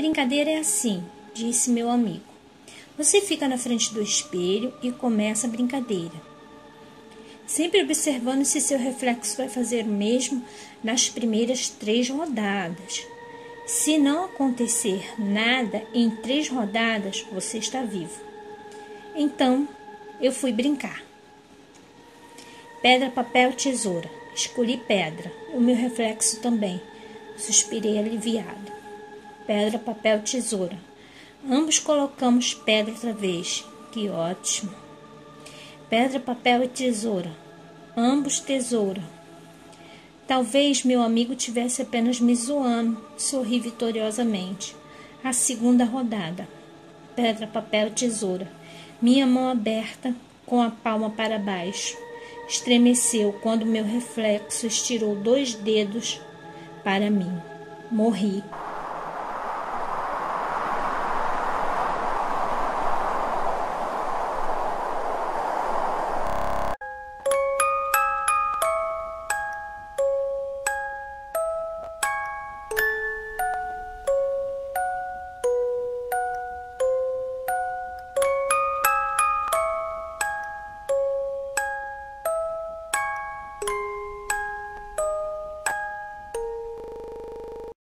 brincadeira é assim, disse meu amigo. Você fica na frente do espelho e começa a brincadeira, sempre observando se seu reflexo vai fazer o mesmo nas primeiras 3 rodadas. Se não acontecer nada em 3 rodadas, você está vivo. Então, eu fui brincar. Pedra, papel, tesoura. Escolhi pedra, o meu reflexo também. Suspirei aliviado. Pedra, papel, tesoura. Ambos colocamos pedra outra vez. Que ótimo. Pedra, papel e tesoura. Ambos tesoura. Talvez meu amigo tivesse apenas me zoando. Sorri vitoriosamente. A segunda rodada. Pedra, papel, tesoura. Minha mão aberta, com a palma para baixo. Estremeceu quando meu reflexo estirou 2 dedos para mim. Morri.